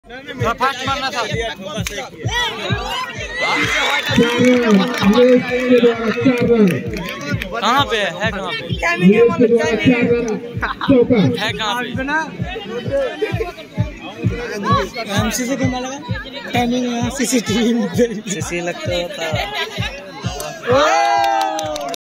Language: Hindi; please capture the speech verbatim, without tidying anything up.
फास्ट मारना था। कहाँ पे है? कहाँ पे है? कहाँ पे ना? एमसीसी को लगा टाइमिंग सीसीटीवी में सीसी लगता होता।